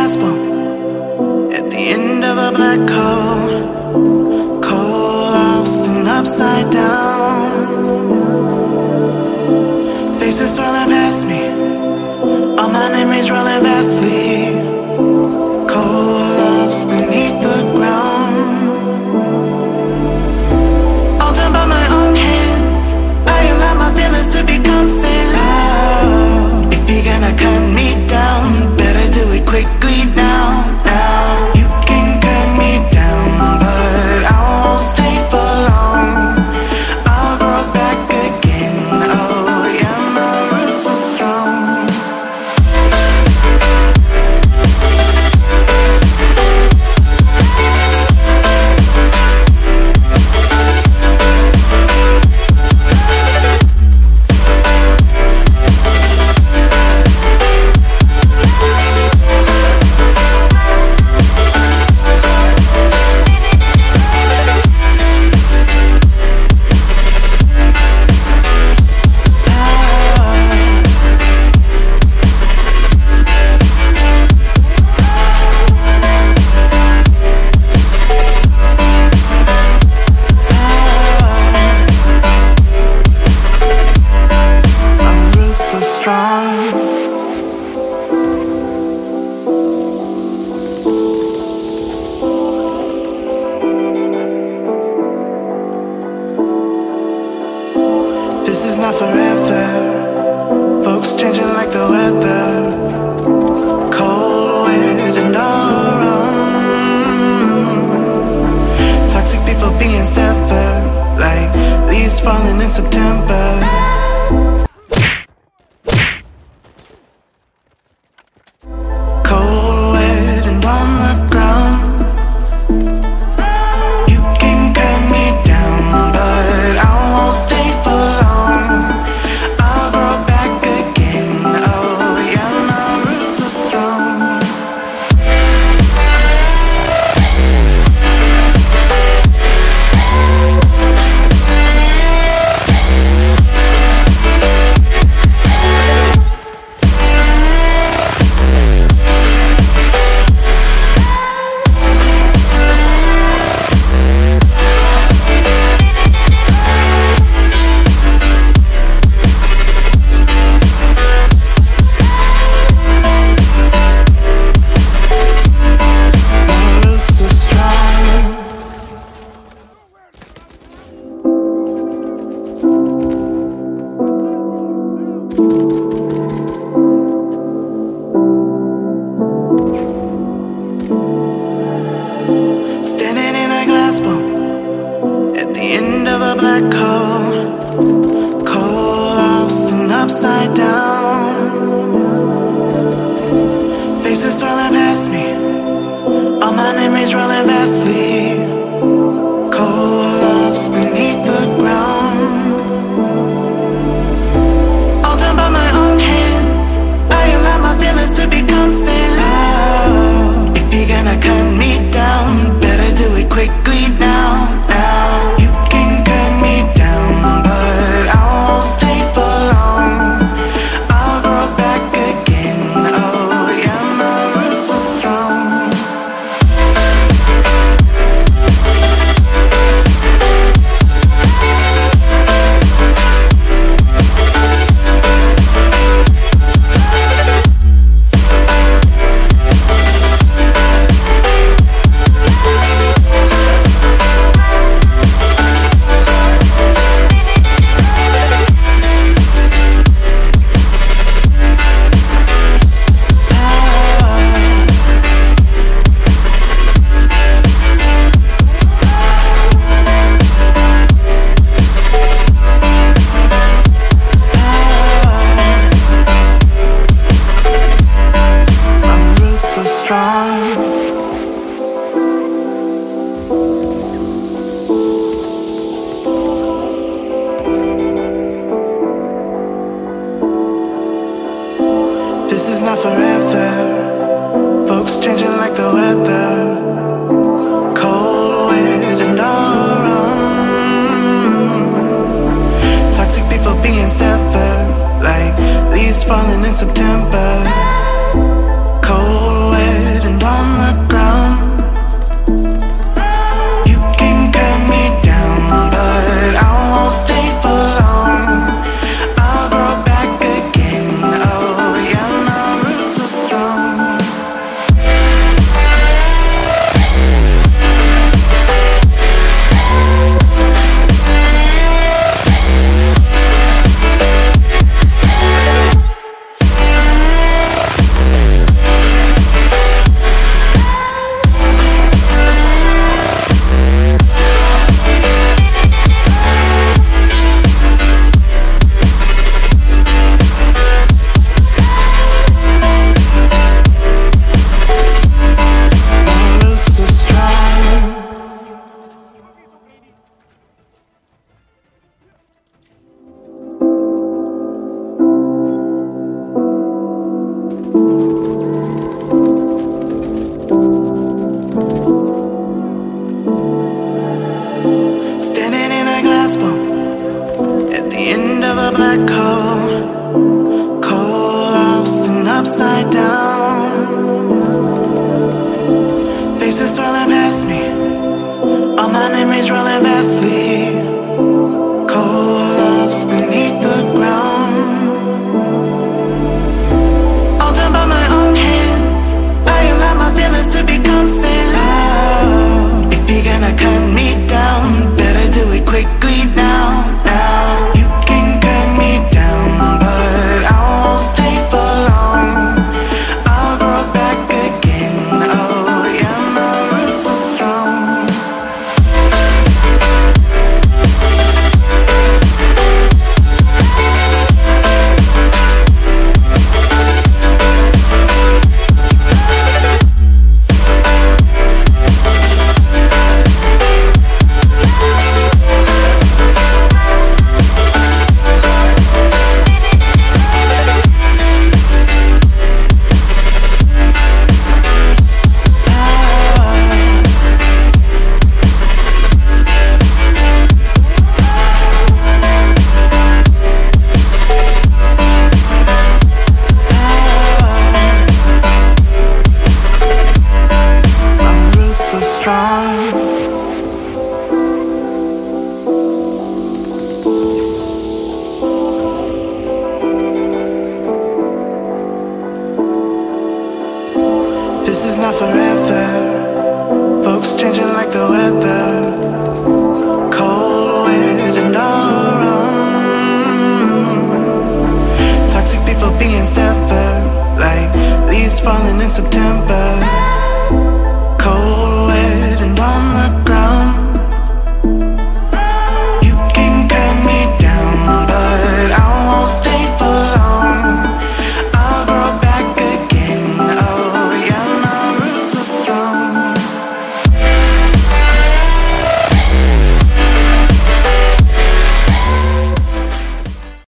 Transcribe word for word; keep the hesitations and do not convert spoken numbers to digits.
glass bone at the end of a black hole, cold, lost and upside down. Faces swirling past me, all my memories rolling vastly, cold, lost beneath the ground. All done by my own hand, I allow my feelings to become sand. Oh, if you're gonna cut me down, better do it quickly now, now. You can cut me down, but I won't stay for long. I'll grow back again, oh yeah, my roots are strong. This is not forever, folks changing like the weather, cold, wet and all around. Toxic people being severed, like leaves falling in September. Cold, wet and on the ground. You can cut me down, but I won't stay for long. I'll grow back again, oh yeah, my roots are strong. Standing in a glass bone at the end of a black hole, cold, lost and upside down. Faces swirling past me, all my memories rolling vastly, cold, lost beneath the ground. All done by my own hand, I allow my feelings to become sand. Oh, if you're gonna cut me down, better do it quickly now, now. You can cut me down, but I won't stay for long. I'll grow back again, oh yeah, my roots are strong. This is not forever, folks changing like the weather, cold, wet and all around. Toxic people being severed, like leaves falling in September, cold, wet end of a black hole, cold, lost and upside down. Faces swirling past me, all my memories rolling vastly, cold, lost beneath the ground. All done by my own hand, I allow my feelings to become sand. If you're gonna cut me down, better do it quickly now, now. You can cut me down, but I won't stay for long. I'll grow back again, oh yeah, my roots are strong. This is not forever.